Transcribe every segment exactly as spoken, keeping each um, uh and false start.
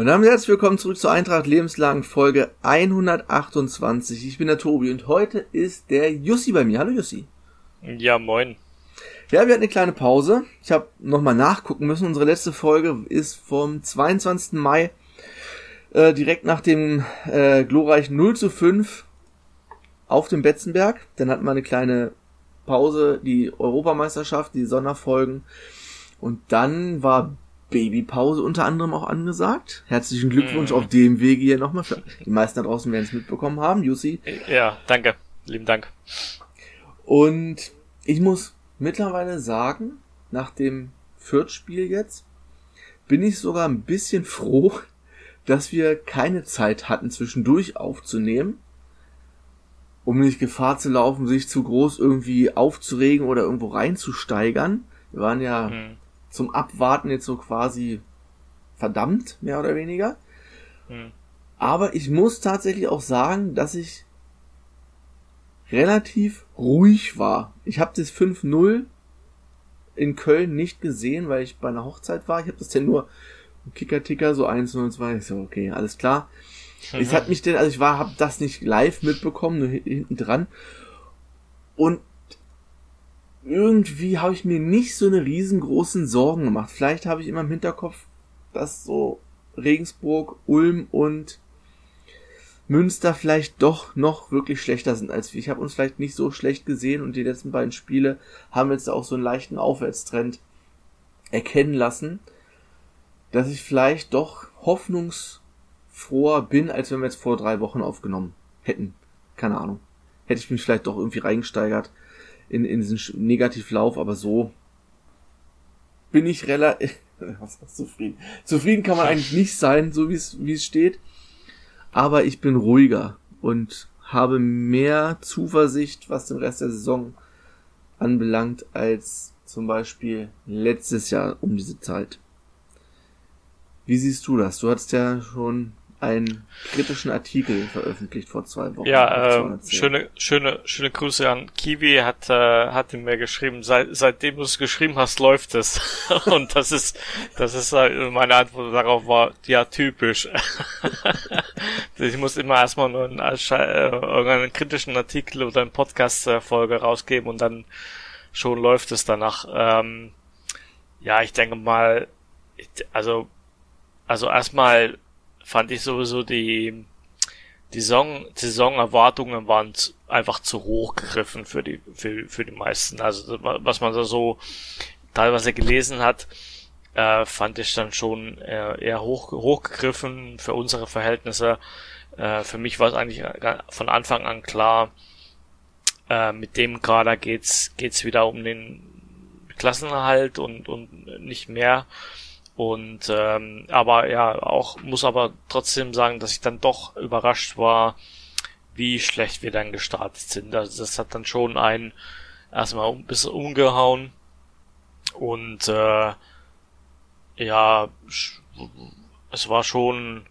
Und damit herzlich willkommen zurück zur Eintracht Lebenslang Folge hundertachtundzwanzig. Ich bin der Tobi und heute ist der Jussi bei mir. Hallo Jussi. Ja, moin. Ja, wir hatten eine kleine Pause. Ich habe nochmal nachgucken müssen. Unsere letzte Folge ist vom zweiundzwanzigsten Mai, äh, direkt nach dem äh, glorreichen null zu fünf auf dem Betzenberg. Dann hatten wir eine kleine Pause, die Europameisterschaft, die Sonderfolgen. Und dann war Babypause unter anderem auch angesagt. Herzlichen Glückwunsch mm. auf dem Wege hier nochmal. Die meisten da draußen werden es mitbekommen haben. Jussi. Ja, danke. Lieben Dank. Und ich muss mittlerweile sagen, nach dem Fürth-Spiel jetzt, bin ich sogar ein bisschen froh, dass wir keine Zeit hatten, zwischendurch aufzunehmen, um nicht Gefahr zu laufen, sich zu groß irgendwie aufzuregen oder irgendwo reinzusteigern. Wir waren ja mm. zum Abwarten jetzt so quasi verdammt, mehr oder weniger. Hm. Aber ich muss tatsächlich auch sagen, dass ich relativ ruhig war. Ich habe das fünf null in Köln nicht gesehen, weil ich bei einer Hochzeit war. Ich habe das denn nur Kicker-Ticker, so eins null zwei. Ich so, okay, alles klar. Mhm. Es hat mich denn, also ich war, habe das nicht live mitbekommen, nur hinten dran. Und irgendwie habe ich mir nicht so eine riesengroßen Sorgen gemacht. Vielleicht habe ich immer im Hinterkopf, dass so Regensburg, Ulm und Münster vielleicht doch noch wirklich schlechter sind als wir. Ich habe uns vielleicht nicht so schlecht gesehen und die letzten beiden Spiele haben jetzt auch so einen leichten Aufwärtstrend erkennen lassen, dass ich vielleicht doch hoffnungsfroher bin, als wenn wir jetzt vor drei Wochen aufgenommen hätten. Keine Ahnung. Hätte ich mich vielleicht doch irgendwie reingesteigert in, in diesen Negativlauf, aber so bin ich relativ, was heißt zufrieden? Zufrieden kann man eigentlich nicht sein, so wie es, wie es steht, aber ich bin ruhiger und habe mehr Zuversicht, was den Rest der Saison anbelangt, als zum Beispiel letztes Jahr um diese Zeit. Wie siehst du das? Du hattest ja schon einen kritischen Artikel veröffentlicht vor zwei Wochen. Ja, äh, schöne, schöne, schöne Grüße an Kiwi, hat, äh, hat mir geschrieben, seit, seitdem du es geschrieben hast, läuft es. Und das ist, das ist, äh, meine Antwort darauf war, ja, typisch. Ich muss immer erstmal nur einen, äh, irgendeinen kritischen Artikel oder eine Podcast-Folge rausgeben und dann schon läuft es danach. Ähm, ja, ich denke mal, ich, also, also erstmal, fand ich sowieso die, die Saison, die Saisonerwartungen waren einfach zu hoch gegriffen für die, für, für die meisten. Also, was man da so teilweise gelesen hat, äh, fand ich dann schon äh, eher hoch, hochgegriffen für unsere Verhältnisse. Äh, für mich war es eigentlich von Anfang an klar, äh, mit dem Kader geht's, geht's wieder um den Klassenerhalt und, und nicht mehr. Und ähm, aber ja, auch muss aber trotzdem sagen, dass ich dann doch überrascht war, wie schlecht wir dann gestartet sind. Also das hat dann schon einen erstmal ein bisschen umgehauen und äh, ja, es war schon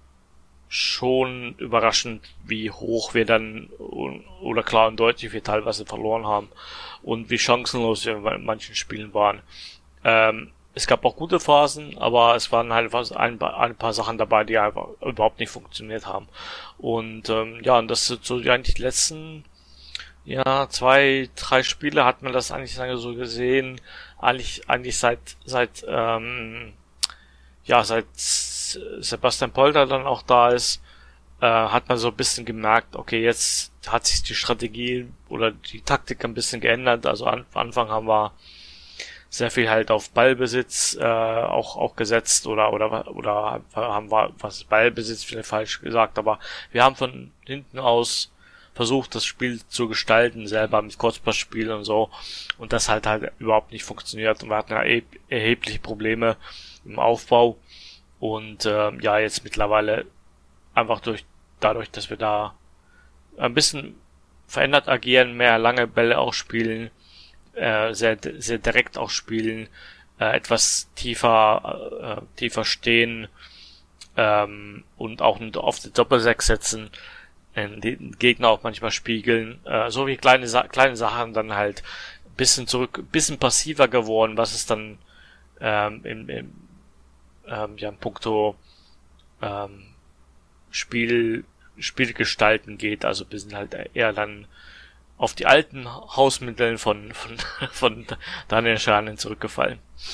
schon überraschend, wie hoch wir dann oder klar und deutlich wir teilweise verloren haben und wie chancenlos wir in manchen Spielen waren. Ähm, Es gab auch gute Phasen, aber es waren halt ein, ein paar Sachen dabei, die einfach überhaupt nicht funktioniert haben. Und ähm, ja, und das sind so eigentlich die letzten ja zwei, drei Spiele hat man das eigentlich so gesehen. Eigentlich eigentlich seit seit ähm, ja seit Sebastian Polter dann auch da ist, äh, hat man so ein bisschen gemerkt, okay, jetzt hat sich die Strategie oder die Taktik ein bisschen geändert. Also am Anfang haben wir sehr viel halt auf Ballbesitz äh, auch auch gesetzt oder oder oder haben wir was Ballbesitz vielleicht falsch gesagt, aber wir haben von hinten aus versucht, das Spiel zu gestalten, selber mit Kurzpassspiel und so, und das halt halt überhaupt nicht funktioniert und wir hatten ja erhebliche Probleme im Aufbau und äh, ja, jetzt mittlerweile einfach durch dadurch, dass wir da ein bisschen verändert agieren, mehr lange Bälle auch spielen, Äh, sehr sehr direkt auch spielen, äh, etwas tiefer äh, tiefer stehen ähm, und auch auf die Doppelsechs setzen, äh, den Gegner auch manchmal spiegeln, äh, so wie kleine Sa- kleine Sachen dann halt ein bisschen zurück, ein bisschen passiver geworden, was es dann ähm, im, im ähm, ja in puncto ähm, Spiel, Spielgestalten geht, also wir sind halt eher dann auf die alten Hausmittel von, von, von Daniel Schanen zurückgefallen.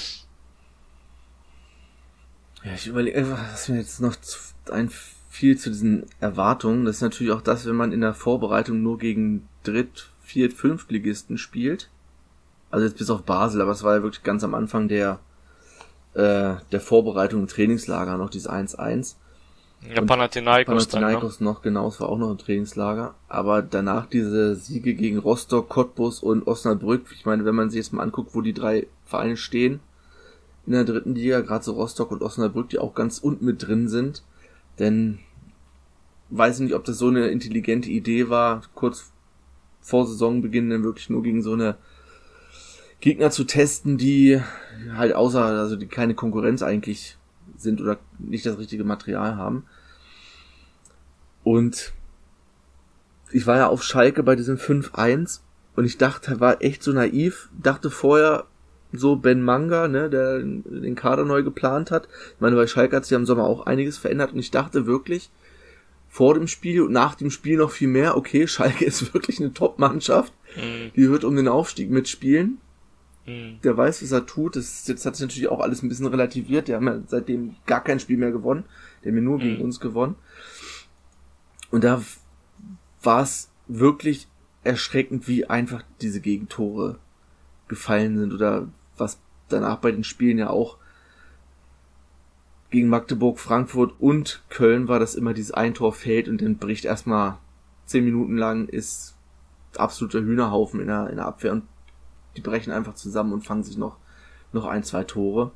Ja, ich überlege einfach, was mir jetzt noch zu, ein viel zu diesen Erwartungen. Das ist natürlich auch das, wenn man in der Vorbereitung nur gegen Dritt-, Viert-, Fünftligisten spielt. Also jetzt bis auf Basel, aber es war ja wirklich ganz am Anfang der äh, der Vorbereitung im Trainingslager noch dieses eins eins. Ja, Panathinaikos, Panathinaikos dann, ne? noch, genau, es war auch noch ein Trainingslager. Aber danach diese Siege gegen Rostock, Cottbus und Osnabrück. Ich meine, wenn man sich jetzt mal anguckt, wo die drei Vereine stehen in der dritten Liga, gerade so Rostock und Osnabrück, die auch ganz unten mit drin sind. Denn weiß ich nicht, ob das so eine intelligente Idee war, kurz vor Saisonbeginn dann wirklich nur gegen so eine Gegner zu testen, die halt außer, also die keine Konkurrenz eigentlich sind oder nicht das richtige Material haben. Und ich war ja auf Schalke bei diesem fünf eins und ich dachte, war echt so naiv, dachte vorher so Ben Manga, ne, der den Kader neu geplant hat. Ich meine, bei Schalke hat sich im Sommer auch einiges verändert und ich dachte wirklich vor dem Spiel und nach dem Spiel noch viel mehr, okay, Schalke ist wirklich eine Top-Mannschaft, mhm. die wird um den Aufstieg mitspielen. Mhm. Der weiß, was er tut. Das jetzt hat sich natürlich auch alles ein bisschen relativiert. Die haben ja seitdem gar kein Spiel mehr gewonnen. Die haben ja nur mhm. gegen uns gewonnen. Und da war es wirklich erschreckend, wie einfach diese Gegentore gefallen sind oder was danach bei den Spielen ja auch gegen Magdeburg, Frankfurt und Köln war, dass immer dieses ein Tor fällt und dann bricht erstmal zehn Minuten lang ist absoluter Hühnerhaufen in der, in der Abwehr und die brechen einfach zusammen und fangen sich noch, noch ein, zwei Tore.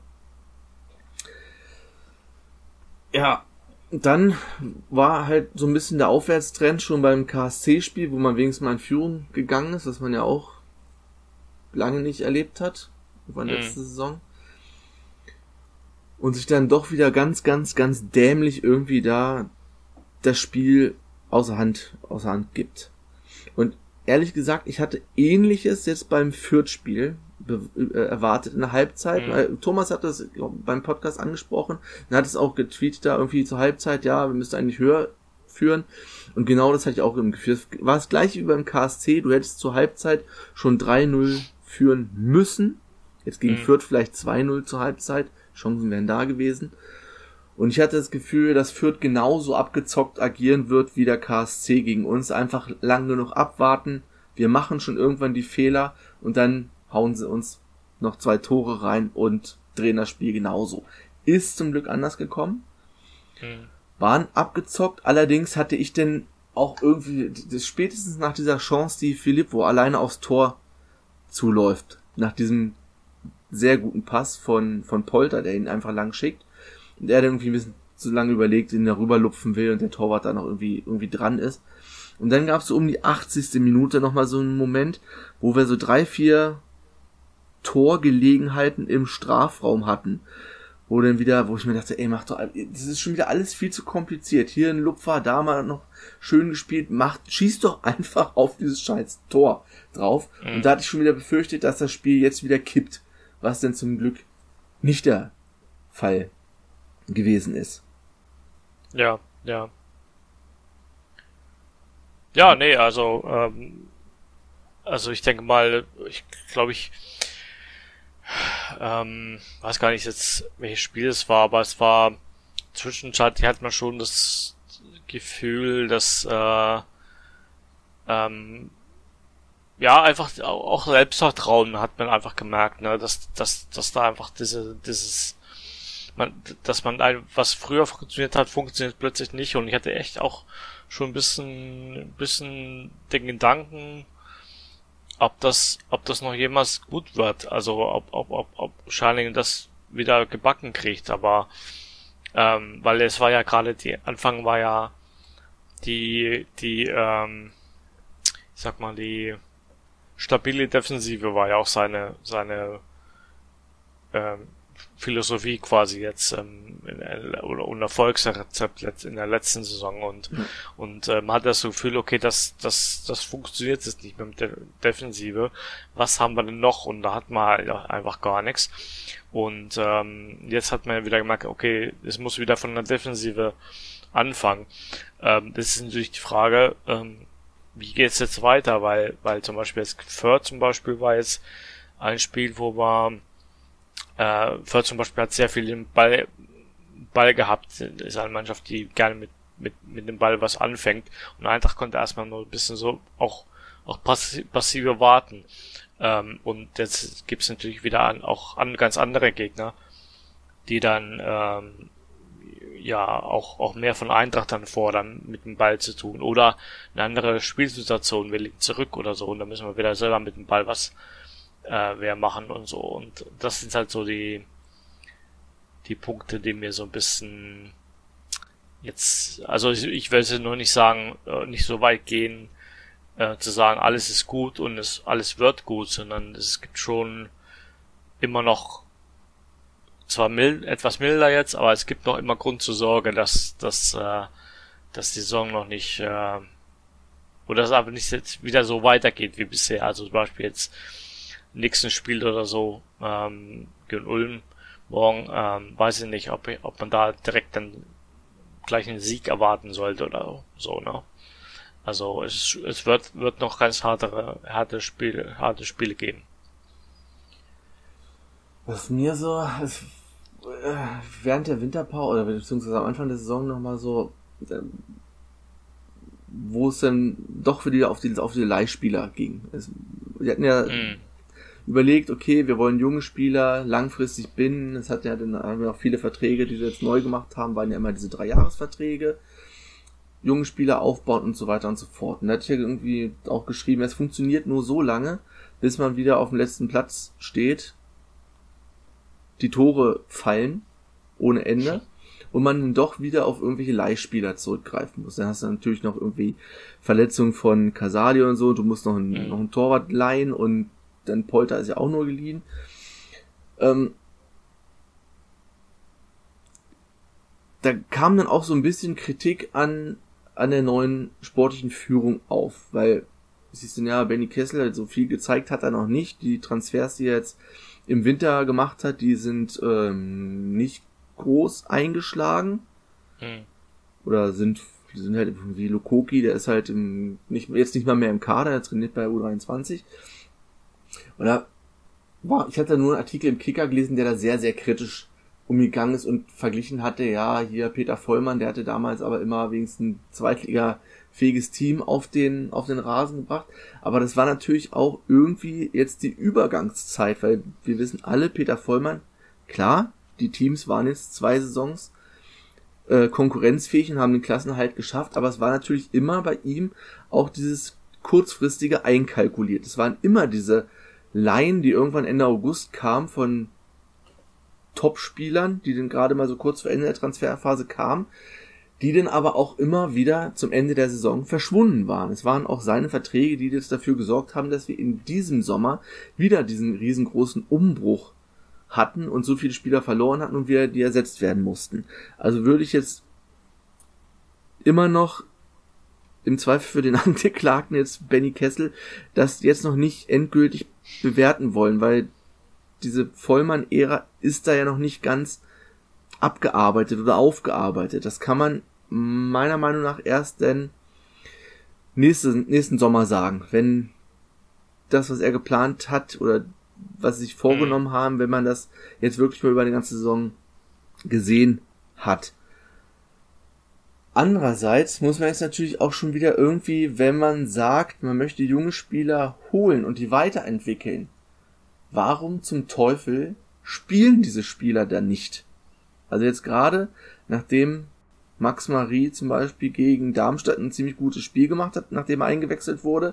Ja, dann war halt so ein bisschen der Aufwärtstrend schon beim K S C-Spiel, wo man wenigstens mal in Führung gegangen ist, was man ja auch lange nicht erlebt hat, über die letzte mhm. Saison. Und sich dann doch wieder ganz, ganz, ganz dämlich irgendwie da das Spiel außer Hand, außer Hand gibt. Und ehrlich gesagt, ich hatte Ähnliches jetzt beim Fürth-Spiel be- äh, erwartet in der Halbzeit. Mhm. Thomas hat das beim Podcast angesprochen und hat es auch getweetet da irgendwie zur Halbzeit, ja, wir müssten eigentlich höher führen. Und genau das hatte ich auch im Gefühl. War das gleiche wie beim K S C, du hättest zur Halbzeit schon drei null führen müssen. Jetzt gegen mhm. Fürth vielleicht zwei null zur Halbzeit. Chancen wären da gewesen. Und ich hatte das Gefühl, dass Fürth genauso abgezockt agieren wird wie der K S C gegen uns. Einfach lang genug abwarten. Wir machen schon irgendwann die Fehler und dann hauen sie uns noch zwei Tore rein und drehen das Spiel genauso. Ist zum Glück anders gekommen. Mhm. Waren abgezockt. Allerdings hatte ich denn auch irgendwie, das spätestens nach dieser Chance, die Filippo alleine aufs Tor zuläuft, nach diesem sehr guten Pass von, von Polter, der ihn einfach lang schickt. Und er dann irgendwie ein bisschen zu lange überlegt, ihn da rüberlupfen will und der Torwart da noch irgendwie, irgendwie dran ist. Und dann gab es so um die achtzigste Minute nochmal so einen Moment, wo wir so drei, vier Torgelegenheiten im Strafraum hatten. Wo dann wieder, wo ich mir dachte, ey, mach doch, das ist schon wieder alles viel zu kompliziert. Hier ein Lupfer, da mal noch schön gespielt, macht, schießt doch einfach auf dieses scheiß Tor drauf. Mhm. Und da hatte ich schon wieder befürchtet, dass das Spiel jetzt wieder kippt. Was denn zum Glück nicht der Fall gewesen ist. Ja, ja. Ja, nee, also, ähm, also ich denke mal, ich glaube ich, ähm, weiß gar nicht jetzt, welches Spiel es war, aber es war zwischenzeitlich hat man schon das Gefühl, dass äh, ähm, ja, einfach auch Selbstvertrauen hat man einfach gemerkt, ne, dass, dass, dass da einfach diese, dieses, man, dass man, ein, was früher funktioniert hat, funktioniert plötzlich nicht und ich hatte echt auch schon ein bisschen, ein bisschen den Gedanken, ob das, ob das noch jemals gut wird, also ob, ob, ob, ob Schalingen das wieder gebacken kriegt, aber, ähm, weil es war ja gerade die, Anfang war ja die, die, ähm, ich sag mal, die, stabile Defensive war ja auch seine seine ähm, Philosophie quasi jetzt ähm, in, oder ein Erfolgsrezept in der letzten Saison und mhm. und äh, man hat das Gefühl, okay, das das das funktioniert jetzt nicht mehr mit der Defensive. Was haben wir denn noch? Und da hat man halt einfach gar nichts. Und ähm, jetzt hat man ja wieder gemerkt, okay, es muss wieder von der Defensive anfangen. Ähm, das ist natürlich die Frage, ähm, wie geht's jetzt weiter? Weil weil zum Beispiel jetzt Fürth zum Beispiel war jetzt ein Spiel, wo man Äh, Fürth zum Beispiel hat sehr viel den Ball, Ball gehabt, ist eine Mannschaft, die gerne mit, mit, mit dem Ball was anfängt. Und Eintracht konnte erstmal nur ein bisschen so auch, auch passiv, passive warten. Ähm, und jetzt gibt's natürlich wieder an, auch an ganz andere Gegner, die dann, ähm, ja, auch, auch mehr von Eintracht dann fordern, mit dem Ball zu tun. Oder eine andere Spielsituation, wir liegen zurück oder so, und dann müssen wir wieder selber mit dem Ball was äh, wer machen und so. Und das sind halt so die die Punkte, die mir so ein bisschen jetzt, also ich, ich will es nur nicht sagen, äh, nicht so weit gehen, äh, zu sagen, alles ist gut und es alles wird gut, sondern es gibt schon immer noch, zwar mild, etwas milder jetzt, aber es gibt noch immer Grund zur Sorge, dass dass äh, dass die Saison noch nicht äh, oder es aber nicht jetzt wieder so weitergeht wie bisher. Also zum Beispiel jetzt nächsten Spiel oder so ähm, gegen Ulm morgen, ähm, weiß ich nicht, ob ob man da direkt dann gleich einen Sieg erwarten sollte oder so, ne? Also es es wird wird noch ganz harte harte Spiele harte Spiele geben. Was mir so es, äh, während der Winterpause oder beziehungsweise am Anfang der Saison nochmal so, äh, wo es dann doch wieder auf die auf die Leihspieler ging. Es, wir hatten ja mm. überlegt, okay, wir wollen junge Spieler langfristig binden. Es hat ja dann haben wir auch viele Verträge, die wir jetzt neu gemacht haben, waren ja immer diese Dreijahresverträge. Junge Spieler aufbauen und so weiter und so fort. Und da hatte ich ja irgendwie auch geschrieben, es funktioniert nur so lange, bis man wieder auf dem letzten Platz steht, die Tore fallen ohne Ende und man dann doch wieder auf irgendwelche Leihspieler zurückgreifen muss. Dann hast du natürlich noch irgendwie Verletzungen von Casali und so, du musst noch einen, mhm. noch einen Torwart leihen und dann Polter ist ja auch nur geliehen. Ähm, da kam dann auch so ein bisschen Kritik an an der neuen sportlichen Führung auf, weil es ist dann ja, Benny Kessel so viel gezeigt hat er noch nicht. Die Transfers, die er jetzt im Winter gemacht hat, die sind ähm, nicht groß eingeschlagen. Hm. Oder sind sind halt wie Lukoki, der ist halt im, nicht jetzt nicht mal mehr im Kader, der trainiert bei U dreiundzwanzig. Oder war, ich hatte nur einen Artikel im Kicker gelesen, der da sehr, sehr kritisch umgegangen ist und verglichen hatte, ja, hier Peter Vollmann, der hatte damals aber immer wenigstens ein zweitligafähiges Team auf den, auf den Rasen gebracht. Aber das war natürlich auch irgendwie jetzt die Übergangszeit, weil wir wissen alle, Peter Vollmann, klar, die Teams waren jetzt zwei Saisons äh, konkurrenzfähig und haben den Klassenerhalt geschafft, aber es war natürlich immer bei ihm auch dieses kurzfristige einkalkuliert. Es waren immer diese Leihen, die irgendwann Ende August kamen von Top-Spielern, die dann gerade mal so kurz vor Ende der Transferphase kamen, die dann aber auch immer wieder zum Ende der Saison verschwunden waren. Es waren auch seine Verträge, die jetzt dafür gesorgt haben, dass wir in diesem Sommer wieder diesen riesengroßen Umbruch hatten und so viele Spieler verloren hatten und wir die ersetzt werden mussten. Also würde ich jetzt immer noch im Zweifel für den Angeklagten jetzt Benny Kessel das jetzt noch nicht endgültig bewerten wollen, weil diese Vollmann-Ära ist da ja noch nicht ganz abgearbeitet oder aufgearbeitet. Das kann man meiner Meinung nach erst denn nächsten, nächsten Sommer sagen, wenn das, was er geplant hat oder was sie sich vorgenommen mhm. haben, wenn man das jetzt wirklich mal über die ganze Saison gesehen hat. Andererseits muss man jetzt natürlich auch schon wieder irgendwie, wenn man sagt, man möchte junge Spieler holen und die weiterentwickeln, warum zum Teufel spielen diese Spieler dann nicht? Also jetzt gerade, nachdem Max Marie zum Beispiel gegen Darmstadt ein ziemlich gutes Spiel gemacht hat, nachdem er eingewechselt wurde,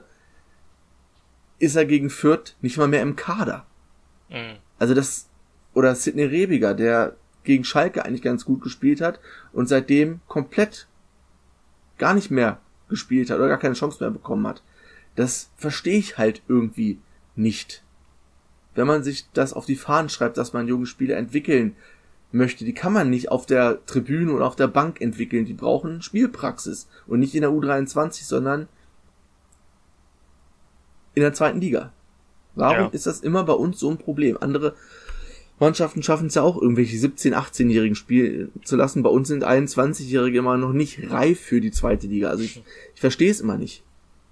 ist er gegen Fürth nicht mal mehr im Kader. Mhm. Also das, oder Sidney Rebiger, der gegen Schalke eigentlich ganz gut gespielt hat und seitdem komplett gar nicht mehr gespielt hat oder gar keine Chance mehr bekommen hat. Das verstehe ich halt irgendwie nicht. wenn man sich das auf die Fahnen schreibt, dass man junge Spieler entwickeln möchte, die kann man nicht auf der Tribüne oder auf der Bank entwickeln. Die brauchen Spielpraxis und nicht in der U dreiundzwanzig, sondern in der zweiten Liga. Warum ja. ist das immer bei uns so ein Problem? Andere Mannschaften schaffen es ja auch, irgendwelche siebzehn-, achtzehnjährigen spielen zu lassen. Bei uns sind einundzwanzigjährige immer noch nicht reif für die zweite Liga. Also ich, ich verstehe es immer nicht.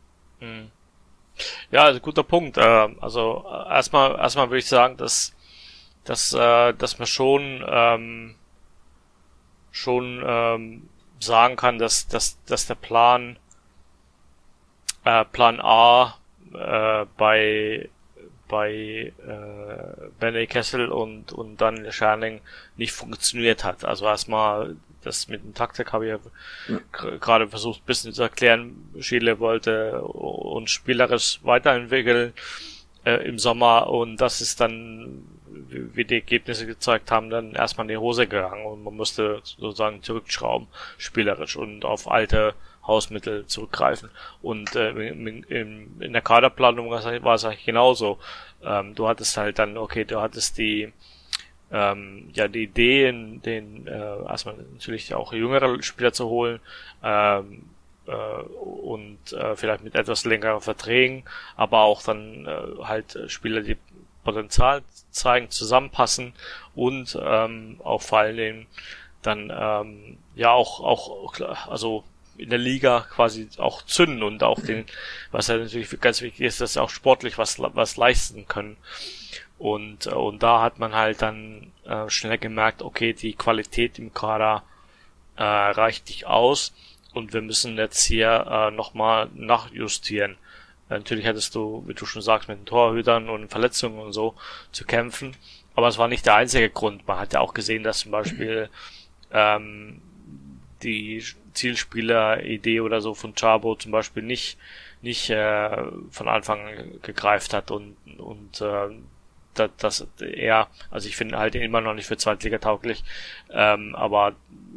Ja, also guter Punkt. Also erstmal erstmal würde ich sagen, dass dass dass man schon ähm, schon ähm, sagen kann, dass dass dass der Plan äh, Plan A äh, bei bei äh, Benny Kessel und und dann Scherning nicht funktioniert hat. Also erstmal das mit dem Taktik habe ich ja, ja. gerade versucht ein bisschen zu erklären. Schiele wollte uns spielerisch weiterentwickeln äh, im Sommer und das ist dann, wie die Ergebnisse gezeigt haben, dann erstmal in die Hose gegangen und man musste sozusagen zurückschrauben, spielerisch und auf alte Hausmittel zurückgreifen. Und äh, in, in, in der Kaderplanung war es eigentlich genauso. Ähm, du hattest halt dann, okay, du hattest die ähm, ja die Idee, in den äh, erstmal natürlich auch jüngere Spieler zu holen ähm, äh, und äh, vielleicht mit etwas längeren Verträgen, aber auch dann äh, halt Spieler, die Potenzial zeigen, zusammenpassen und ähm, auch vor allen Dingen dann ähm, ja auch auch also in der Liga quasi auch zünden und auch den, was ja natürlich ganz wichtig ist, dass sie auch sportlich was was leisten können. Und und da hat man halt dann äh, schnell gemerkt, okay, die Qualität im Kader äh, reicht nicht aus und wir müssen jetzt hier äh, nochmal nachjustieren. Äh, natürlich hättest du, wie du schon sagst, mit den Torhütern und Verletzungen und so zu kämpfen, aber es war nicht der einzige Grund. Man hat ja auch gesehen, dass zum Beispiel ähm, die Zielspieler-Idee oder so von Chabo zum Beispiel nicht nicht äh, von Anfang an gegreift hat und und äh, dass, dass er, also ich finde halt ihn immer noch nicht für Zweitliga tauglich, ähm, aber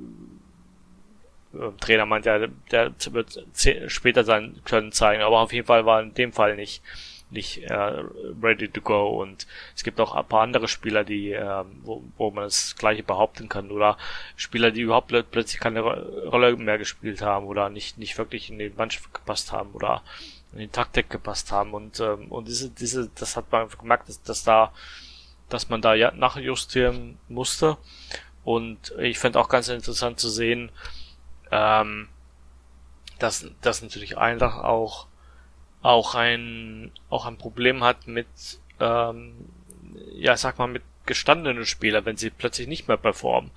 äh, Trainer meint ja, der wird später sein können zeigen, aber auf jeden Fall war in dem Fall nicht nicht äh, ready to go und es gibt auch ein paar andere Spieler, die äh, wo, wo man das Gleiche behaupten kann oder Spieler, die überhaupt plötzlich keine Rolle mehr gespielt haben oder nicht nicht wirklich in die Mannschaft gepasst haben oder in die Taktik gepasst haben und ähm, und diese diese das hat man gemerkt, dass, dass da dass man da ja nachjustieren musste und ich finde auch ganz interessant zu sehen, ähm, dass dass natürlich Eintracht auch auch ein auch ein Problem hat mit ähm, ja ich sag mal mit gestandenen Spielern, wenn sie plötzlich nicht mehr performen.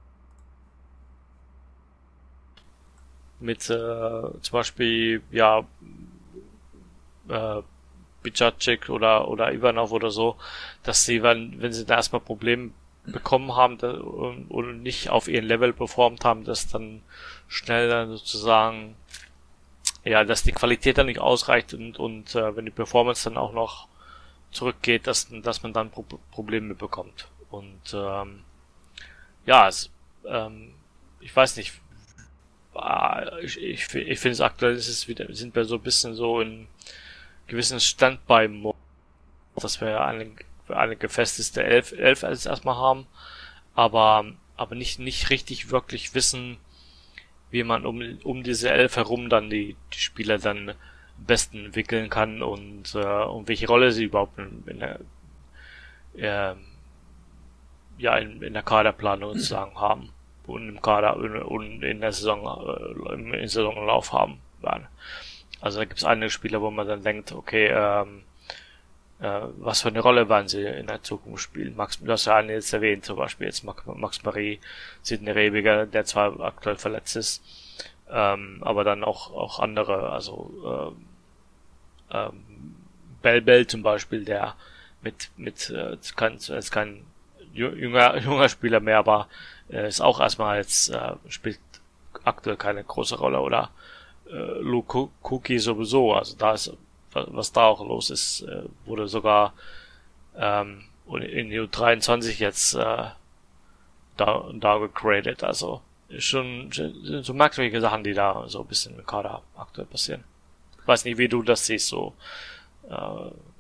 Mit äh, zum Beispiel ja äh, Bicacic oder oder Ivanov oder so, dass sie wenn wenn sie da erstmal Probleme bekommen haben da, und, und nicht auf ihren Level performt haben, dass dann schnell dann sozusagen ja, dass die Qualität dann nicht ausreicht und und äh, wenn die Performance dann auch noch zurückgeht, dass dass man dann Pro- Probleme bekommt. Und ähm, ja, es, ähm, ich weiß nicht, äh, ich ich, ich finde es aktuell ist es wieder sind wir so ein bisschen so in gewissen Standby-Modus, dass wir eine eine gefestigte Elf Elf als erstmal haben, aber aber nicht nicht richtig wirklich wissen, wie man um um diese Elf herum dann die, die Spieler dann am besten entwickeln kann und äh, und welche Rolle sie überhaupt in, in der äh, ja in, in der Kaderplanung sozusagen haben und im Kader und in der Saison äh, im, im Saisonlauf haben werden. Also da gibt es einige Spieler, wo man dann denkt, okay, ähm, äh, was für eine Rolle werden sie in der Zukunft spielen? Max, du hast ja einen jetzt erwähnt, zum Beispiel jetzt Max, Max Marie, Sidney Rebiger, der zwar aktuell verletzt ist, ähm, aber dann auch auch andere, also ähm, ähm, Bell Bell zum Beispiel, der mit mit äh, kein, ist kein junger junger Spieler mehr, aber äh, ist auch erstmal jetzt äh, spielt aktuell keine große Rolle oder äh, Luke Cookie sowieso, also da ist was da auch los ist, äh, wurde sogar ähm, in U dreiundzwanzig jetzt äh, da da gegradet, also ist schon sind so merkwürdige Sachen, die da so ein bisschen im Kader aktuell passieren. Ich weiß nicht, wie du das siehst, so äh,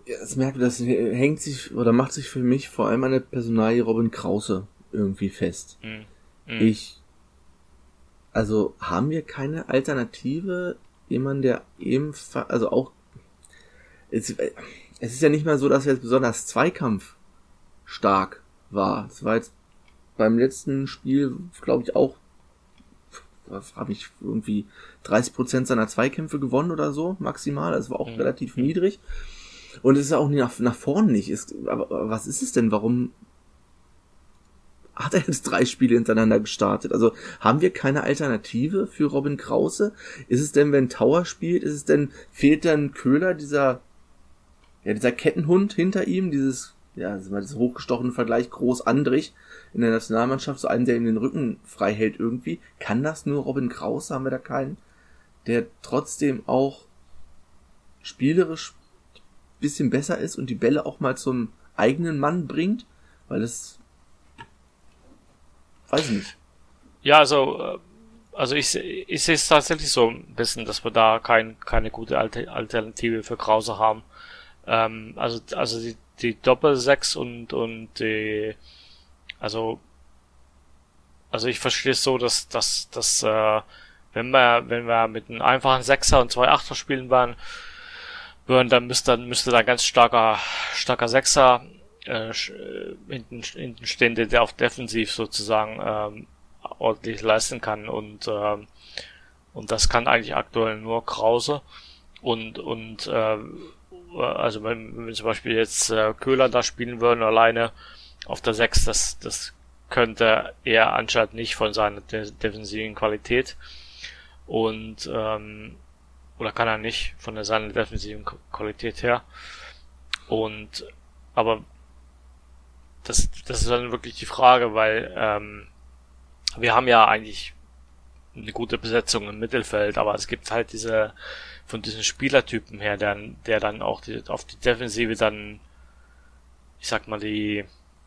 das merkt, das hängt sich oder macht sich für mich vor allem an der Personalie Robin Krause irgendwie fest. Mhm. Mhm. Ich, also haben wir keine Alternative, jemand, der ebenfalls, also auch, es, es ist ja nicht mal so, dass er jetzt besonders Zweikampf stark war. Es war jetzt beim letzten Spiel, glaube ich, auch, habe ich irgendwie dreißig Prozent seiner Zweikämpfe gewonnen oder so, maximal. Das war auch Mhm. relativ niedrig. Und es ist auch nach, nach vorne nicht. Ist, aber, aber was ist es denn? Warum hat er jetzt drei Spiele hintereinander gestartet? Also haben wir keine Alternative für Robin Krause? Ist es denn, wenn Tower spielt, ist es denn, fehlt dann Köhler, dieser, ja, dieser Kettenhund hinter ihm, dieses, ja, das ist mal dieser hochgestochene Vergleich, Groß Andrich in der Nationalmannschaft, so einen, der ihm den Rücken frei hält irgendwie? Kann das nur Robin Krause? Haben wir da keinen, der trotzdem auch spielerisch bisschen besser ist und die Bälle auch mal zum eigenen Mann bringt? Weil das, weiß ich nicht. Ja, also, äh, also ich, se- ich sehe es tatsächlich so ein bisschen, dass wir da kein, keine gute Alter- Alternative für Krause haben. Ähm, also, also die, die Doppel-Sechs und, und die, also, also ich verstehe es so, dass, dass, dass, äh, wenn wir, wenn wir mit einem einfachen Sechser und zwei Achter spielen waren, würden, dann müsste, dann müsste da ganz starker, starker Sechser, äh, sch- äh, hinten, hinten stehen, der der auch defensiv sozusagen, ähm, ordentlich leisten kann und, ähm, und das kann eigentlich aktuell nur Krause und, und, äh, also wenn, wenn zum Beispiel jetzt äh, Köhler da spielen würden alleine auf der Sechs, das, das könnte er anscheinend nicht von seiner de defensiven Qualität und ähm, oder kann er nicht von der seiner defensiven Ko- Qualität her und aber das das ist dann wirklich die Frage, weil ähm, wir haben ja eigentlich eine gute Besetzung im Mittelfeld, aber es gibt halt diese von diesen Spielertypen her, der, der dann auch die, auf die Defensive dann, ich sag mal, die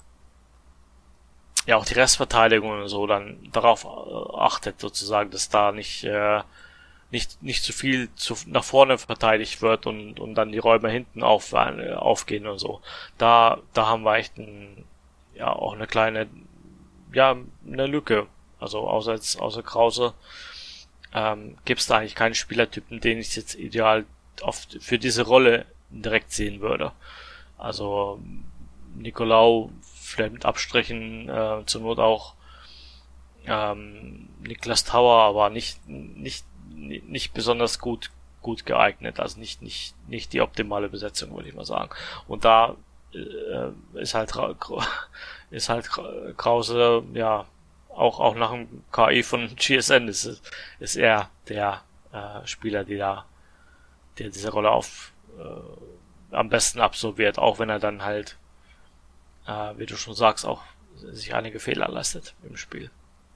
ja auch die Restverteidigung und so dann darauf äh, achtet sozusagen, dass da nicht äh, nicht nicht zu viel zu nach vorne verteidigt wird und und dann die Räume hinten auf, äh, aufgehen und so. Da da haben wir echt ein, ja auch eine kleine ja eine Lücke. Also außer jetzt außer Krause ähm, gibt es da eigentlich keinen Spielertypen, den ich jetzt ideal auf, für diese Rolle direkt sehen würde. Also Nicolau vielleicht mit Abstrichen, äh, zur Not auch ähm, Niklas Tauer, aber nicht nicht nicht besonders gut gut geeignet, also nicht nicht nicht die optimale Besetzung, würde ich mal sagen. Und da äh, ist halt ist halt Krause ja auch auch nach dem K I von G S N ist ist er der äh, Spieler, der da der diese Rolle auf äh, am besten absolviert, auch wenn er dann halt äh, wie du schon sagst auch sich einige Fehler leistet im Spiel.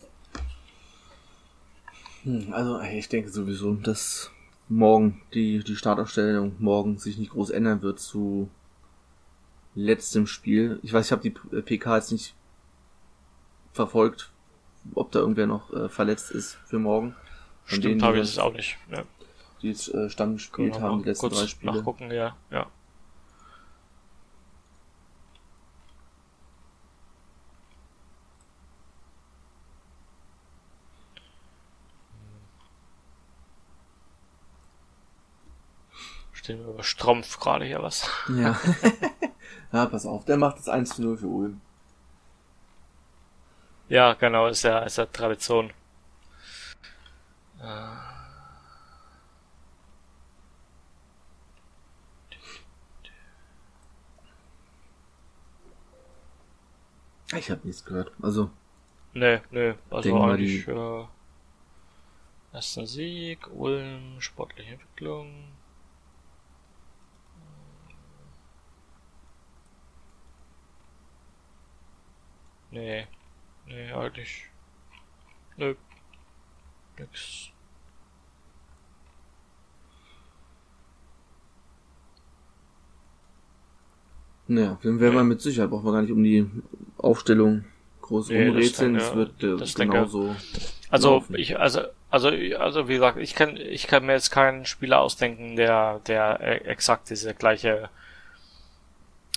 Hm, also ich denke sowieso, dass morgen die die Startaufstellung morgen sich nicht groß ändern wird zu letztem Spiel. Ich weiß, ich habe die P K jetzt nicht verfolgt, ob da irgendwer noch äh, verletzt ist für morgen. Von Stimmt, habe ich es auch nicht. Ja. Die jetzt äh, Stamm gespielt haben, die letzten kurz drei Spiele. Nachgucken, ja, ja. Stehen wir über Strumpf gerade hier was. Ja. Ja, pass auf, der macht das eins zu null für Ulm. Ja, genau, ist ja, ist ja Tradition. Ich habe nichts gehört. Also. Nee, nee, also Denk mal eigentlich die- äh, erster Sieg, Ulm, sportliche Entwicklung. Nee, nee, eigentlich. Nö. Nix. Naja, dann werden wir mit Sicherheit, brauchen wir gar nicht um die Aufstellung groß Nee, das rumrätseln. denke- Es wird äh, das denke- genauso. Also laufen. ich, also, also, also wie gesagt, ich kann, ich kann mir jetzt keinen Spieler ausdenken, der, der e- exakt diese gleiche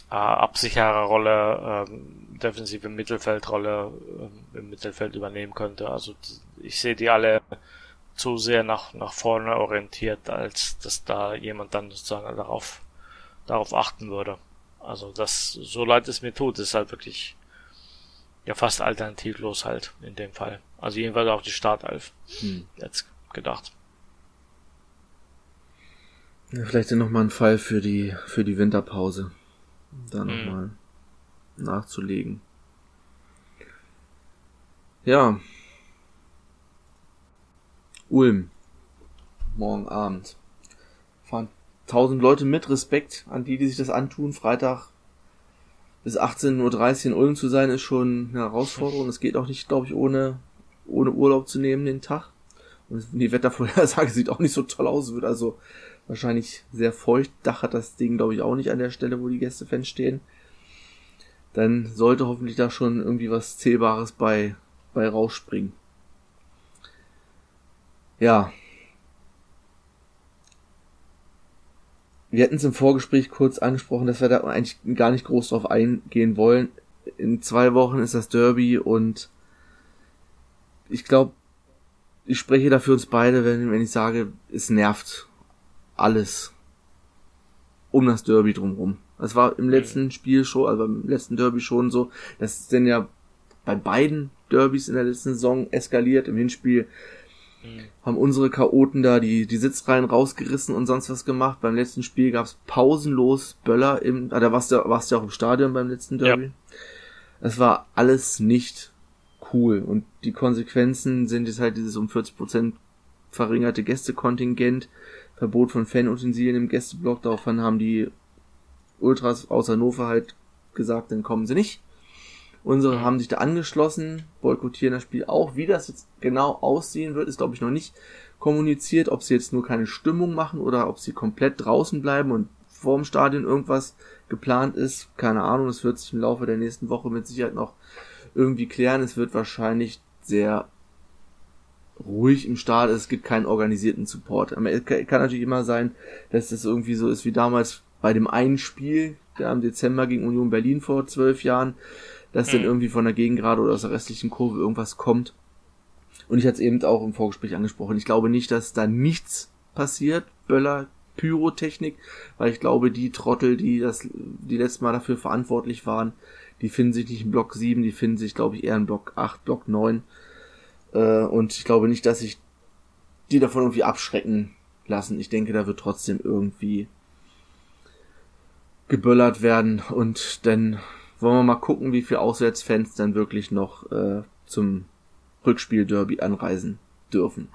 äh, Absichererrolle, ähm, defensive Mittelfeldrolle ähm, im Mittelfeld übernehmen könnte. Also ich sehe die alle zu sehr nach nach vorne orientiert, als dass da jemand dann sozusagen darauf darauf achten würde. Also das, so leid es mir tut, ist halt wirklich ja fast alternativlos halt in dem Fall. Also jedenfalls auch die Startelf hm. jetzt gedacht. Ja, vielleicht dann nochmal ein Fall für die für die Winterpause. Da hm. nochmal nachzulegen. Ja. Ulm. Morgen Abend. Fahren tausend Leute mit. Respekt an die, die sich das antun. Freitag bis achtzehn Uhr dreißig in Ulm zu sein, ist schon eine Herausforderung. Es geht auch nicht, glaube ich, ohne ohne Urlaub zu nehmen den Tag. Und die Wettervorhersage sieht auch nicht so toll aus. Wird also wahrscheinlich sehr feucht. Dach hat das Ding, glaube ich, auch nicht an der Stelle, wo die Gästefans stehen. Dann sollte hoffentlich da schon irgendwie was Zählbares bei, bei rausspringen. Ja. Wir hatten es im Vorgespräch kurz angesprochen, dass wir da eigentlich gar nicht groß drauf eingehen wollen. In zwei Wochen ist das Derby und ich glaube, ich spreche da für uns beide, wenn, wenn ich sage, es nervt alles um das Derby drumherum. Das war im letzten Spiel schon, also beim letzten Derby schon so. Das ist dann ja bei beiden Derbys in der letzten Saison eskaliert. Im Hinspiel mhm. haben unsere Chaoten da die die Sitzreihen rausgerissen und sonst was gemacht. Beim letzten Spiel gab's pausenlos Böller im, ah, da warst du, warst du auch im Stadion beim letzten Derby. Ja. Das war alles nicht cool. Und die Konsequenzen sind jetzt halt dieses um vierzig Prozent verringerte Gästekontingent, Verbot von Fanutensilien im Gästeblock. Daraufhin haben die Ultras aus Hannover halt gesagt, dann kommen sie nicht. Unsere haben sich da angeschlossen, boykottieren das Spiel auch. Wie das jetzt genau aussehen wird, ist, glaube ich, noch nicht kommuniziert. Ob sie jetzt nur keine Stimmung machen oder ob sie komplett draußen bleiben und vorm Stadion irgendwas geplant ist. Keine Ahnung, das wird sich im Laufe der nächsten Woche mit Sicherheit noch irgendwie klären. Es wird wahrscheinlich sehr ruhig im Stadion. Es gibt keinen organisierten Support. Aber es kann natürlich immer sein, dass das irgendwie so ist wie damals bei dem einen Spiel, der im Dezember gegen Union Berlin vor zwölf Jahren, dass mhm. dann irgendwie von der Gegengrade oder aus der restlichen Kurve irgendwas kommt. Und ich hatte es eben auch im Vorgespräch angesprochen. Ich glaube nicht, dass da nichts passiert. Böller, Pyrotechnik, weil ich glaube, die Trottel, die das, die letztes Mal dafür verantwortlich waren, die finden sich nicht in Block sieben, die finden sich, glaube ich, eher in Block acht, Block neun. Äh, und ich glaube nicht, dass sich die davon irgendwie abschrecken lassen. Ich denke, da wird trotzdem irgendwie geböllert werden und dann wollen wir mal gucken, wie viele Auswärtsfans dann wirklich noch äh, zum Rückspiel-Derby anreisen dürfen.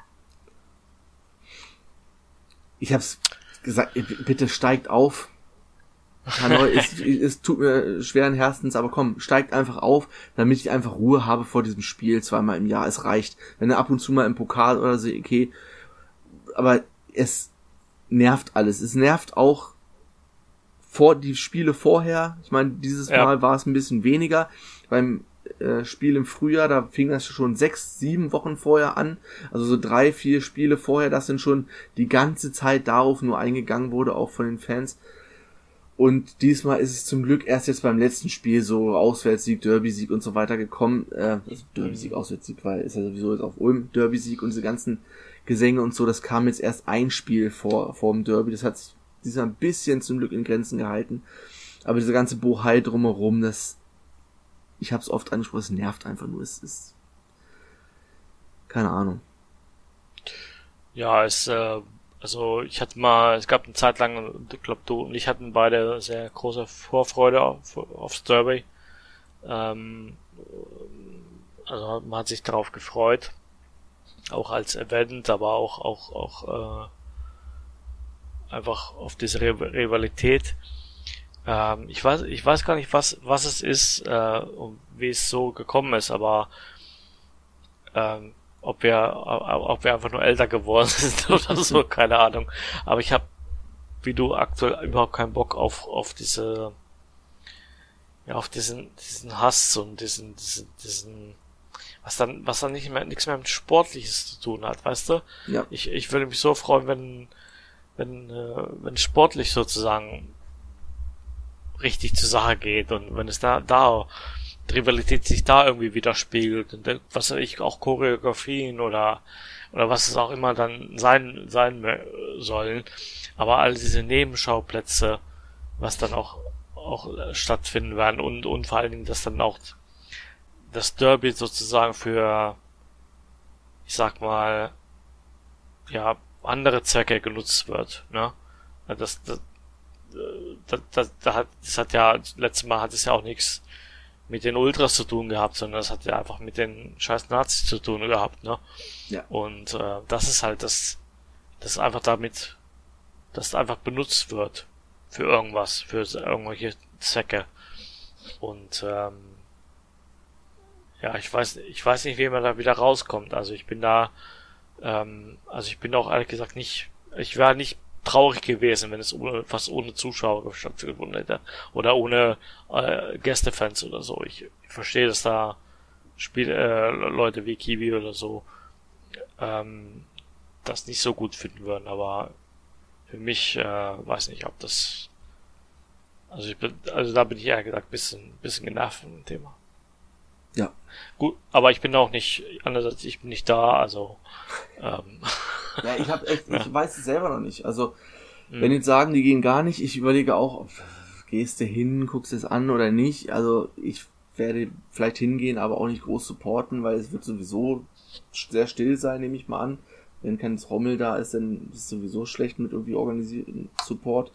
Ich hab's gesagt, bitte steigt auf. Hanoi, es, es tut mir schweren Herzens, aber komm, steigt einfach auf, damit ich einfach Ruhe habe vor diesem Spiel zweimal im Jahr. Es reicht. Wenn er ab und zu mal im Pokal oder so, okay. Aber es nervt alles. Es nervt auch vor die Spiele vorher. Ich meine, dieses ja. Mal war es ein bisschen weniger. Beim äh, Spiel im Frühjahr, da fing das schon sechs, sieben Wochen vorher an. Also so drei, vier Spiele vorher, das sind schon die ganze Zeit darauf nur eingegangen wurde, auch von den Fans. Und diesmal ist es zum Glück erst jetzt beim letzten Spiel so Auswärtssieg, Derby-Sieg und so weiter gekommen. Äh, also Derby-Sieg, Auswärtssieg, weil ist ja sowieso jetzt auf Ulm Derby-Sieg und diese ganzen Gesänge und so, das kam jetzt erst ein Spiel vor, vor dem Derby. Das hat sich diesmal ein bisschen zum Glück in Grenzen gehalten. Aber diese ganze Bohai drumherum, das, ich hab's oft angesprochen, es nervt einfach nur. Es ist, keine Ahnung. Ja, es, äh, also ich hatte mal, es gab eine Zeit lang, ich glaube du und ich hatten beide sehr große Vorfreude auf, aufs Derby. Ähm, also man hat sich darauf gefreut, auch als Event, aber auch auch auch äh, einfach auf diese Rivalität. Ähm, ich weiß ich weiß gar nicht, was was es ist äh, und wie es so gekommen ist, aber ähm, ob wir ob wir einfach nur älter geworden sind oder so, keine Ahnung. Aber ich habe, wie du, aktuell überhaupt keinen Bock auf auf diese ja auf diesen diesen Hass und diesen diesen diesen was dann was dann nicht mehr nichts mehr mit Sportliches zu tun hat, weißt du? Ja. Ich ich würde mich so freuen, wenn wenn äh, wenn sportlich sozusagen richtig zur Sache geht und wenn es da, da, die Rivalität sich da irgendwie widerspiegelt und was weiß ich, auch Choreografien oder, oder was es auch immer dann sein, sein sollen. Aber all diese Nebenschauplätze, was dann auch, auch stattfinden werden und, und vor allen Dingen, dass dann auch das Derby sozusagen für, ich sag mal, ja, andere Zwecke genutzt wird, ne? Das, das, das, das, das, hat, das hat ja, letztes Mal hat es ja auch nichts mit den Ultras zu tun gehabt, sondern das hat ja einfach mit den scheiß Nazis zu tun gehabt, ne? Ja. Und äh, das ist halt das, das einfach damit, das einfach benutzt wird für irgendwas, für irgendwelche Zwecke. Und ähm, ja, ich weiß, ich weiß nicht, wie man da wieder rauskommt. Also ich bin da, ähm, also ich bin auch ehrlich gesagt nicht, ich wäre nicht traurig gewesen, wenn es ohne, fast ohne Zuschauer stattgefunden hätte. Oder ohne äh, Gästefans oder so. Ich, ich verstehe, dass da Spiel, äh, Leute wie Kiwi oder so ähm, das nicht so gut finden würden, aber für mich, äh, weiß nicht, ob das, also ich bin, also da bin ich ehrlich gesagt bisschen, bisschen genervt von dem Thema. Ja. Gut, aber ich bin auch nicht, andererseits, ich bin nicht da, also, ähm. Ja, ich hab echt, ich ja. weiß es selber noch nicht. Also, Mhm. wenn jetzt sagen, die gehen gar nicht, ich überlege auch, ob, gehst du hin, guckst es an oder nicht. Also, ich werde vielleicht hingehen, aber auch nicht groß supporten, weil es wird sowieso sehr still sein, nehme ich mal an. Wenn kein Trommel da ist, dann ist es sowieso schlecht mit irgendwie organisierten Support.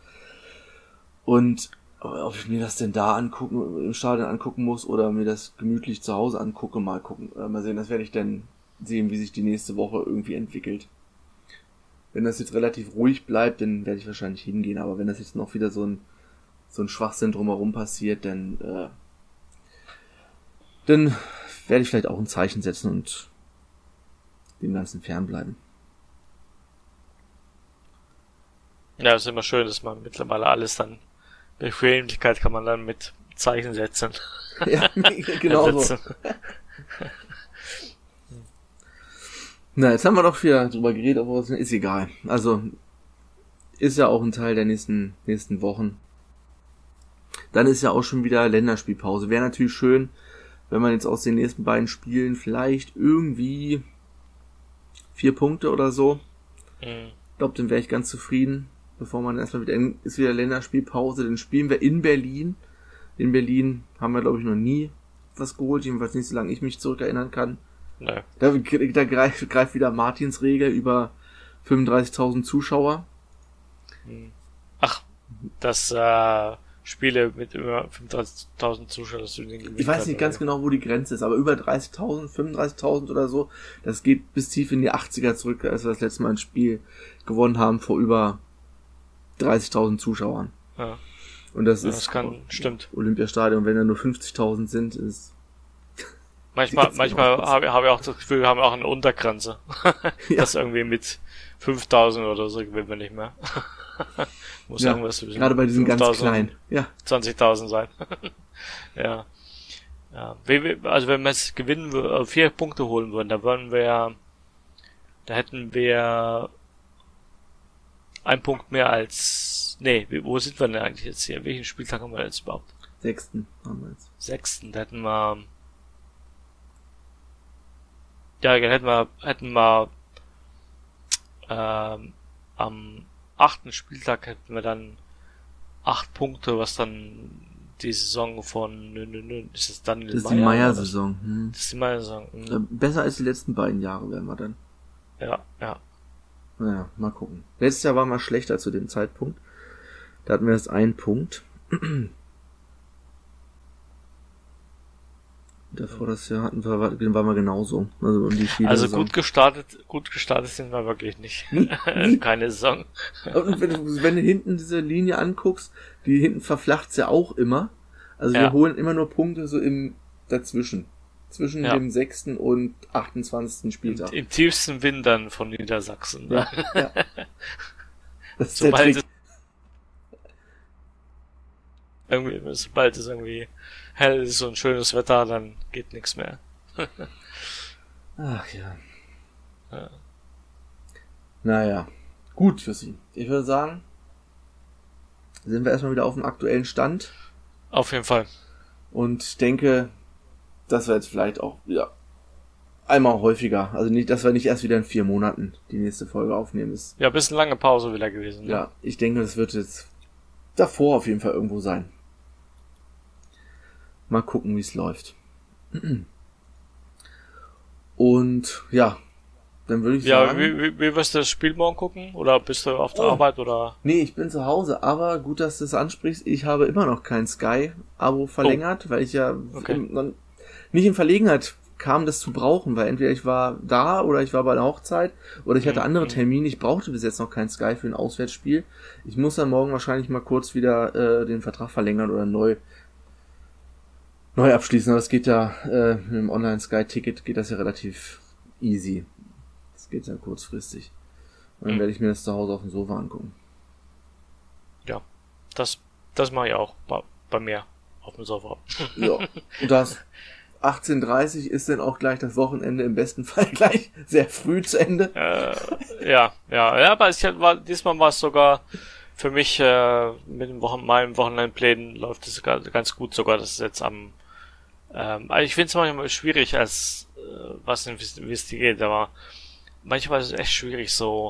Und ob ich mir das denn da angucken, im Stadion angucken muss oder mir das gemütlich zu Hause angucke, mal gucken. Mal sehen, das werde ich dann sehen, wie sich die nächste Woche irgendwie entwickelt. Wenn das jetzt relativ ruhig bleibt, dann werde ich wahrscheinlich hingehen. Aber wenn das jetzt noch wieder so ein so ein Schwachsinn drumherum passiert, dann äh, dann werde ich vielleicht auch ein Zeichen setzen und dem Ganzen fernbleiben. Ja, ist immer schön, dass man mittlerweile alles dann, Bequemlichkeit kann man dann mit Zeichen setzen. Ja, genau so. Na, jetzt haben wir doch wieder drüber geredet, aber ist egal. Also, ist ja auch ein Teil der nächsten, nächsten Wochen. Dann ist ja auch schon wieder Länderspielpause. Wäre natürlich schön, wenn man jetzt aus den nächsten beiden Spielen vielleicht irgendwie vier Punkte oder so. Mhm. Ich glaube, dann wäre ich ganz zufrieden. Bevor man erstmal wieder, ist wieder Länderspielpause, dann spielen wir in Berlin. In Berlin haben wir, glaube ich, noch nie was geholt, jedenfalls nicht, solange ich mich zurückerinnern kann. Nee. Da, da greift, greift wieder Martins Regel über fünfunddreißigtausend Zuschauer. Ach, das äh, Spiele mit über fünfunddreißigtausend Zuschauern, dass du den gewinnen Ich weiß nicht ganz genau, wo die Grenze ist, aber über dreißigtausend, fünfunddreißigtausend oder so, das geht bis tief in die achtziger zurück, als wir das letzte Mal ein Spiel gewonnen haben vor über dreißigtausend Zuschauern. Ja. Und das ja, ist das kann, stimmt. Olympiastadion, wenn da nur fünfzigtausend sind, ist manchmal manchmal habe hab ich auch das Gefühl, wir haben auch eine Untergrenze. Ja. Das irgendwie mit fünftausend oder so gewinnen wir nicht mehr. Muss Ja, irgendwas zwischen gerade bei diesen ganz fünftausend kleinen. Ja. zwanzigtausend sein. Ja. Ja. Also wenn wir es gewinnen, wür- äh, vier Punkte holen würden, da würden wir ja, da hätten wir ein Punkt mehr als, nee, wo sind wir denn eigentlich jetzt hier? Welchen Spieltag haben wir jetzt überhaupt? Sechsten haben wir jetzt. Sechsten, da hätten wir, ja, dann hätten wir, hätten wir, ähm, am achten Spieltag hätten wir dann acht Punkte, was dann die Saison von, nö, nö, nö, ist es dann Das ist die Meier-Saison. Hm. Das ist die Meier-Saison. Mhm. Ja, besser als die letzten beiden Jahre werden wir dann. Ja, ja. Naja, mal gucken. Letztes Jahr waren wir schlechter zu dem Zeitpunkt. Da hatten wir erst einen Punkt. Davor das Jahr hatten wir, waren wir genauso. Also, um die Also gut gestartet, gut gestartet sind wir wirklich nicht. Keine Saison. Und wenn du, wenn du hinten diese Linie anguckst, die hinten verflacht's ja auch immer. Also Ja. wir holen immer nur Punkte so im dazwischen. Zwischen Ja. dem sechsten und achtundzwanzigsten Spieltag. Im tiefsten Windern von Niedersachsen. Ja, ja. Das ist der Sobald Trick. es, irgendwie, sobald es irgendwie hell ist und schönes Wetter, dann geht nichts mehr. Ach ja. Ja. Naja. Gut, Jussi. Ich würde sagen, sind wir erstmal wieder auf dem aktuellen Stand. Auf jeden Fall. Und denke, dass wir jetzt vielleicht auch wieder einmal häufiger, also nicht, dass wir nicht erst wieder in vier Monaten die nächste Folge aufnehmen. Ist, ja, ein bisschen lange Pause wieder gewesen. Ne? Ja, ich denke, das wird jetzt davor auf jeden Fall irgendwo sein. Mal gucken, wie es läuft. Und ja, dann würde ich ja, sagen... Ja, wie, wie, wie wirst du das Spiel morgen gucken? Oder bist du auf der oh, Arbeit? Oder? Nee, ich bin zu Hause, aber gut, dass du es ansprichst. Ich habe immer noch kein Sky-Abo verlängert, oh. weil ich ja okay. im, nicht in Verlegenheit kam, das zu brauchen, weil entweder ich war da oder ich war bei der Hochzeit oder ich hatte mhm. andere Termine. Ich brauchte bis jetzt noch kein Sky für ein Auswärtsspiel. Ich muss dann morgen wahrscheinlich mal kurz wieder äh, den Vertrag verlängern oder neu neu abschließen. Aber das geht ja äh, mit dem Online-Sky-Ticket geht das ja relativ easy. Das geht ja kurzfristig. Und dann mhm. werde ich mir das zu Hause auf dem Sofa angucken. Ja, das das mache ich auch bei, bei mir auf dem Sofa. Ja, und das achtzehn Uhr dreißig ist dann auch gleich das Wochenende im besten Fall gleich sehr früh zu Ende. Äh, ja, ja, ja, aber es war, diesmal war es sogar für mich äh, mit dem Wochen, meinen Wochenendplänen läuft es ganz gut sogar, dass es jetzt am ähm, also ich finde es manchmal schwierig, als äh, was investigiert, aber manchmal ist es echt schwierig so,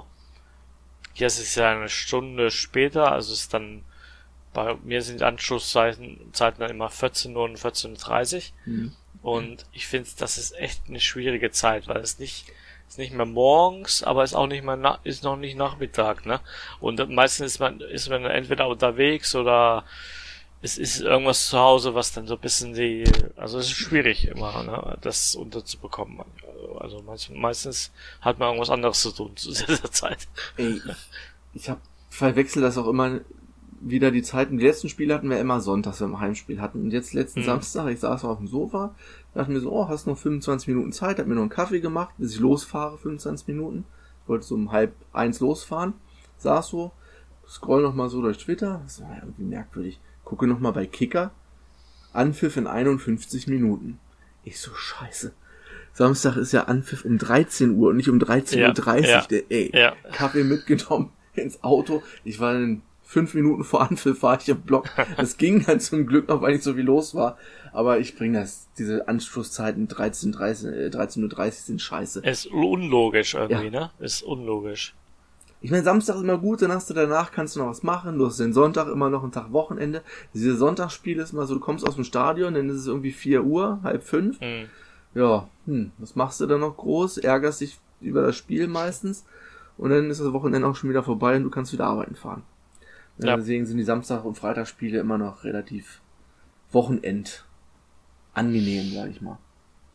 jetzt ist ja eine Stunde später, also ist dann bei mir sind die Anschlusszeiten Zeiten dann immer vierzehn Uhr und vierzehn Uhr dreißig. Mhm. Und ich finde, das ist echt eine schwierige Zeit, weil es nicht ist nicht mehr morgens, aber ist auch nicht mehr na, ist noch nicht Nachmittag, ne? Und meistens ist man ist man entweder unterwegs oder es ist irgendwas zu Hause, was dann so ein bisschen die, also es ist schwierig immer, ne, das unterzubekommen. Also meistens hat man irgendwas anderes zu tun zu dieser Zeit. Ey, ich, ich hab verwechselt das auch immer wieder die Zeiten. Die letzten Spiele hatten wir immer sonntags, wenn wir ein Heimspiel hatten. Und jetzt letzten hm. Samstag, ich saß auf dem Sofa, dachte mir so, oh, hast noch fünfundzwanzig Minuten Zeit, hab mir noch einen Kaffee gemacht, bis ich losfahre, fünfundzwanzig Minuten. Wollte so um halb eins losfahren, saß so, scroll noch mal so durch Twitter, das war irgendwie merkwürdig. Gucke noch mal bei Kicker, Anpfiff in einundfünfzig Minuten. Ich so, scheiße. Samstag ist ja Anpfiff um dreizehn Uhr und nicht um dreizehn Uhr dreißig. Ja, ja, ey, ja. Kaffee mitgenommen ins Auto. Ich war in fünf Minuten vor Anpfiff, war ich im Block. Das ging dann zum Glück noch, weil nicht so viel los war. Aber ich bringe das, diese Anschlusszeiten dreizehn Uhr dreißig sind scheiße. Ist unlogisch irgendwie, ja. ne? Ist unlogisch. Ich meine, Samstag ist immer gut, dann hast du danach, kannst du noch was machen, du hast den Sonntag immer noch einen Tag Wochenende. Diese Sonntagsspiele ist mal so, du kommst aus dem Stadion, dann ist es irgendwie vier Uhr, halb fünf. Mhm. Ja, hm, was machst du dann noch groß? Ärgerst dich über das Spiel meistens und dann ist das Wochenende auch schon wieder vorbei und du kannst wieder arbeiten fahren. Ja. Deswegen sind die Samstag- und Freitagsspiele immer noch relativ Wochenend angenehm, sag ich mal.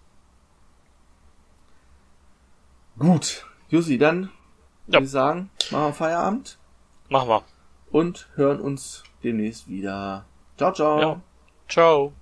Gut, Jussi, dann ja. würde ich sagen, machen wir Feierabend. Machen wir. Und hören uns demnächst wieder. Ciao, ciao. Ja. Ciao.